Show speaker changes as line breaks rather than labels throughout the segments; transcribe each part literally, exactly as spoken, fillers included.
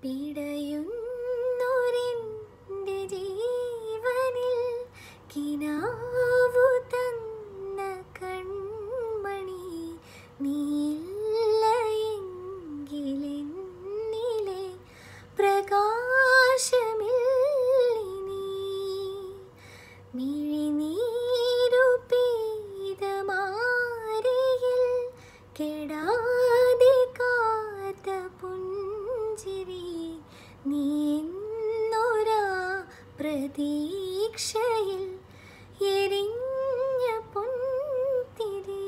പിടയുന്നൊരെൻ്റെ ജീവനിൽ കിനാവു തന്ന കൺമണി നീയില്ല എങ്കിലെന്നിലെ പ്രകാശമില്ലിനി മിഴിനീരു പെയ്ത മാരിയിൽ കെടാതെ കാത്ത പുഞ്ചിരി നീ എന്നൊരാ പ്രതീക്ഷയിൽ എരിഞ്ഞ പൊൻതിരി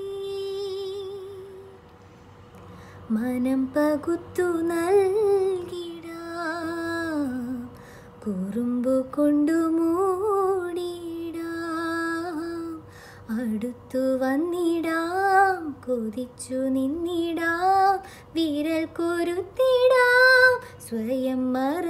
മനം പകുത്തു നൽകിടാം കുറുമ്പു കൊണ്ടു മൂടിടാം അടുത്തു വന്നിടാം കൊതിച്ചു നിന്നിടാം വിരൽ കൊരുത്തിടാം സ്വയം മറ